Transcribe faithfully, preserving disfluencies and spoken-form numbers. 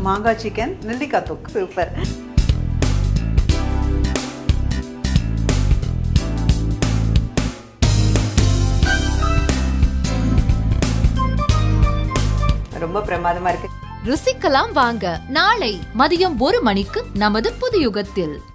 மாங்காய் சிக்கன், நெல்லிக்காய் தொக்கு. சூப்பர். ரொம்ப பிரமாதமா இருக்கு. ருசிக்கலாம் வாங்க. நாளை மதியம் ஒரு மணிக்கு நமது புது யுகத்தில்.